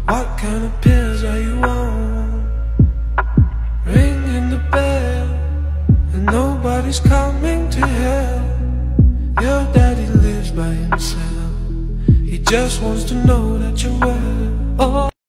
What kind of pills are you on? Ringing the bell, and nobody's coming to help. Your daddy lives by himself. He just wants to know that you're well. Oh,